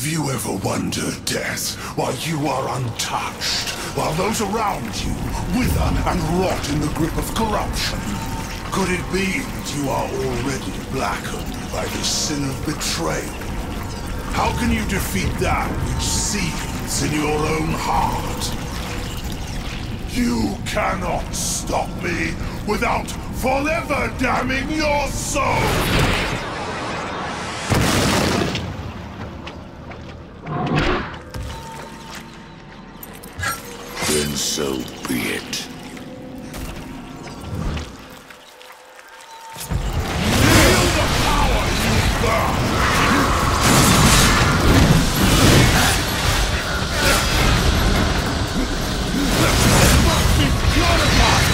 Have you ever wondered, Death, why you are untouched, while those around you wither and rot in the grip of corruption? Could it be that you are already blackened by the sin of betrayal? How can you defeat that which seethes in your own heart? You cannot stop me without forever damning your soul! Then so be it. Feel the power you burn! Must be purified!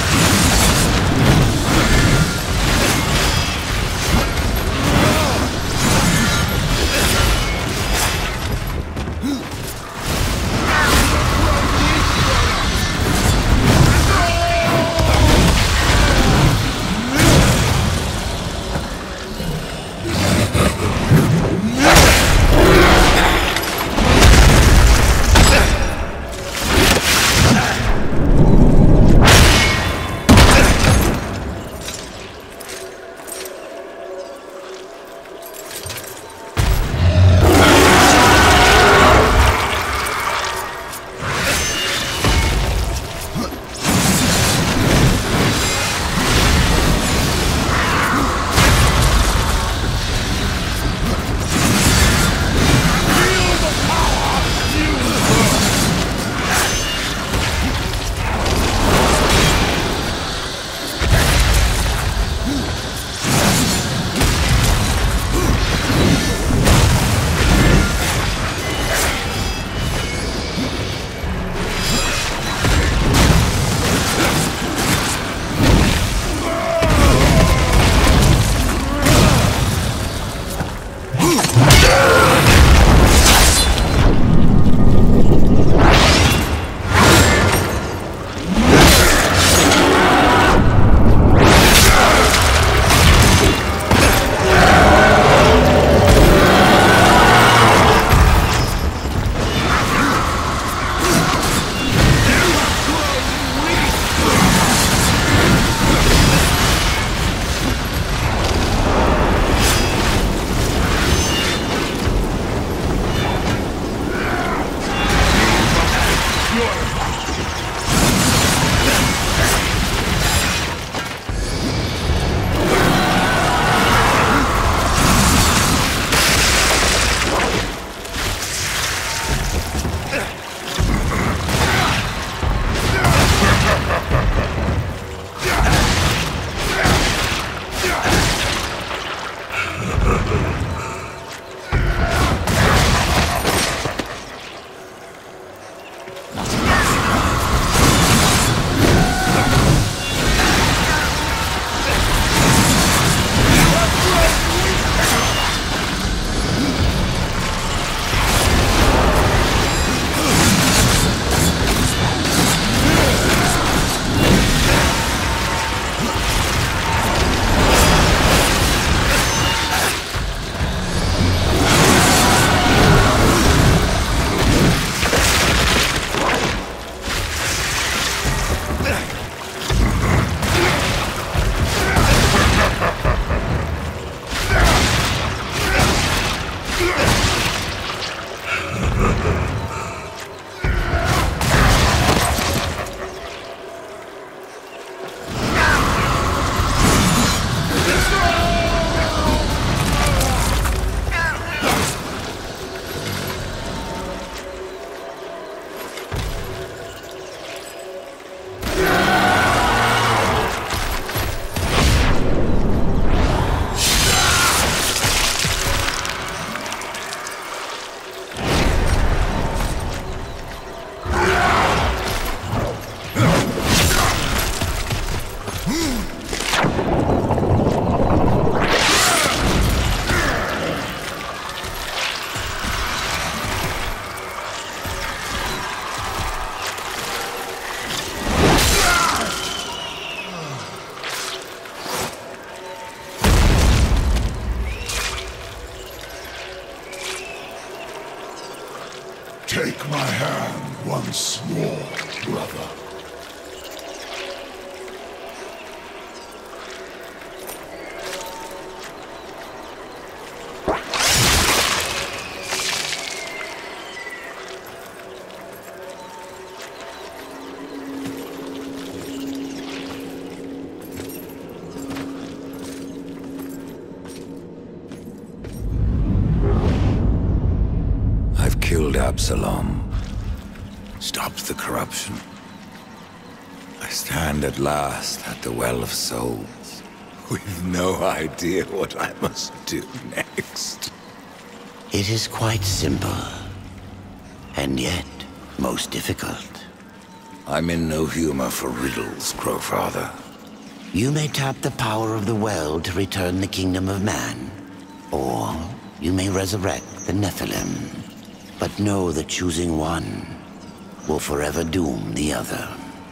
Absalom stopped the corruption. I stand at last at the Well of Souls, with no idea what I must do next. It is quite simple, and yet most difficult. I'm in no humor for riddles, Crowfather. You may tap the power of the well to return the kingdom of man, or you may resurrect the Nephilim. But know that choosing one will forever doom the other.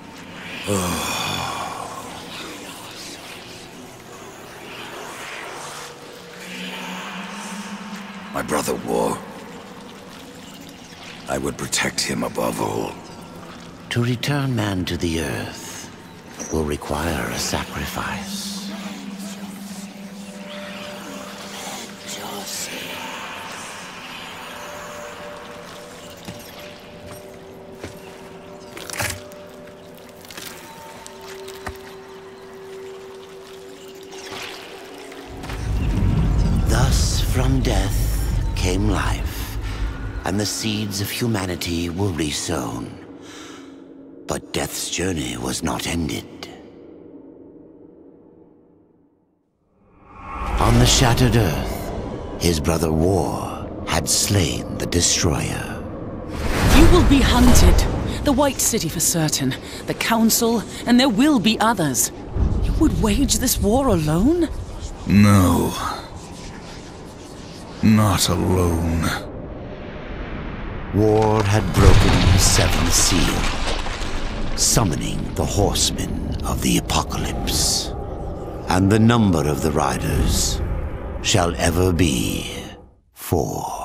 My brother War. I would protect him above all. To return man to the earth will require a sacrifice. Thus, from death came life, and the seeds of humanity were resown. But death's journey was not ended. On the shattered earth, his brother War had slain the Destroyer. You will be hunted. The White City for certain, the Council, and there will be others. You would wage this war alone? No. Not alone. War had broken the seventh seal, summoning the horsemen of the apocalypse. And the number of the riders shall ever be 4.